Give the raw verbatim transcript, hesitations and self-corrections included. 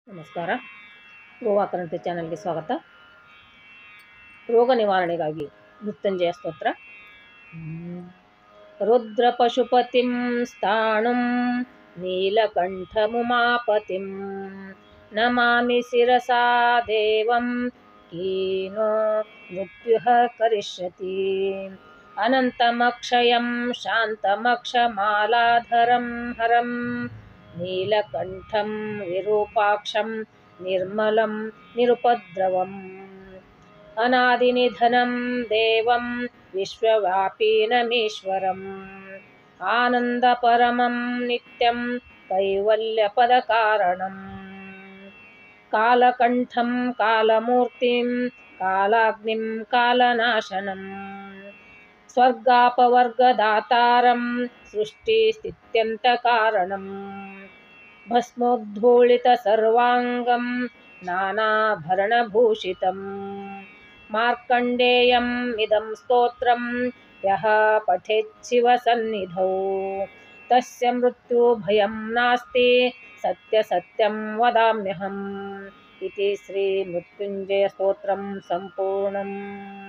ನಮಸ್ಕಾರ. ಗೋವಾಕರಂತೆ ಚಾನಲ್ಗೆ ಸ್ವಾಗತ. ರೋಗ ನಿವಾರಣೆಗಾಗಿ ಮೃತ್ಯುಂಜಯ ಸ್ತೋತ್ರ. ರುದ್ರ ಪಶುಪತಿಂ ಸ್ಥಾಣುಂ ನೀಲಕಂಠಮುಮಾಪತಿಂ ನಮಾಮಿ ಶಿರಸಾ ದೇವಂ ಕೀನೋ ಮೃತ್ಯುಃ ಕರಿಷ್ಯತಿ. ಅನಂತಮಕ್ಷಯಂ ಶಾಂತಮಕ್ಷಮಾಲಾಧರಂ ಹರಂ ನೀಲಕಂಠಂ ವಿರೂಪಾಕ್ಷಂ ನಿರ್ಮಲಂ ನಿರುಪದ್ರವಂ ಅನಾದಿನಿಧನಂ ದೇವಂ ವಿಶ್ವವ್ಯಾಪೀನಮೀಶ್ವರಂ ಆನಂದಪರಮಂ ನಿತ್ಯಂ ಕೈವಲ್ಯಪದಕಾರಣಂ ಕಾಲಕಂಠಂ ಕಾಲಮೂರ್ತಿಂ ಕಾಲಾಗ್ನಿಂ ಕಾಲನಾಶನಂ ಸ್ವರ್ಗಾಪವರ್ಗದಾತಾರಂ ಸೃಷ್ಟಿಸ್ಥಿತ್ಯಂತಕಾರಣಂ ಭಸ್ಮೋದ್ಧೂಳಿತಸರ್ವಾಂಗಂ ನಾನಾಭರಣಭೂಷಿತಂ ಮಾರ್ಕಂಡೇಯಂ ಇದಂ ಸ್ತೋತ್ರಂ ಯಃ ಪಠೇತ್ ಶಿವಸನ್ನಿಧೌ ತಸ್ಯ ಮೃತ್ಯುಭಯಂ ನಾಸ್ತಿ ಸತ್ಯಸತ್ಯಂ ವದಾಮ್ಯಹಂ ಇತಿ ಶ್ರೀ ಮೃತ್ಯುಂಜಯ ಸ್ತೋತ್ರಂ ಸಂಪೂರ್ಣಂ.